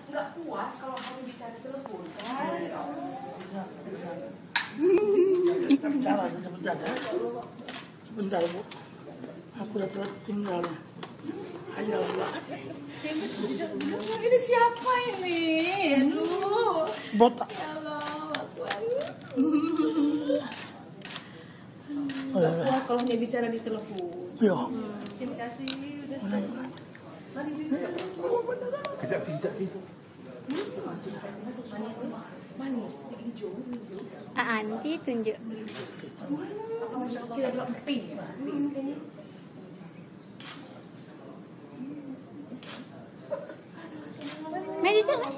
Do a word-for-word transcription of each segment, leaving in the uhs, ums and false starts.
nggak puas kalau kamu bicara telepon kan? Sebentar, sebentar ya. Sebentar Bu, aku udah tertinggal. Ayo Allah. Ini siapa ini? Aduh. Botak. Ya Allah. Nggak puas kalau hanya bicara di telepon. Iya. Terima kasih udah sayang. Kejap, kejap, kejap. Manis, tinggi hijau. Ah, nanti tunjuk. Kita bilang pink ya. Main duduk lah.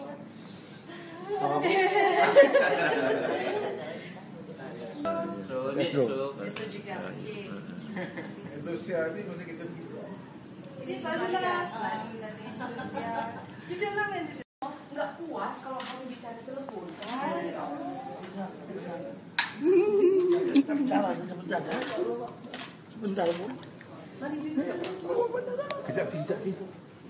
Estro. Besok juga. Indonesia ini mesti kita begitu. Ini selalu lah, selalu lah di Indonesia. Jujur lah, men. Nggak puas kalau kamu bicara di telepon kan? Sebentar, sebentar ya. Sebentar Bu. Kejap, kejap, kejap.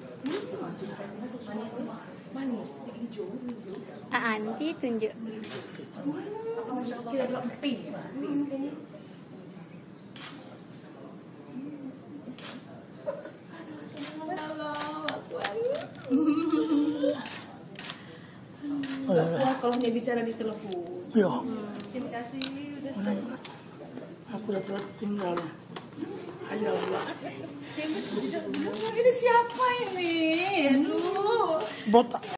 Manis, tinggi hijau. Ah, nanti tunjuk. Kita bilang pink ya. Nggak puas kalau hanya bicara di telepon. Iya. Terima kasih udah sayang. Aku udah tertinggal. Ayo Allah. Ini siapa ini? Aduh. Botak.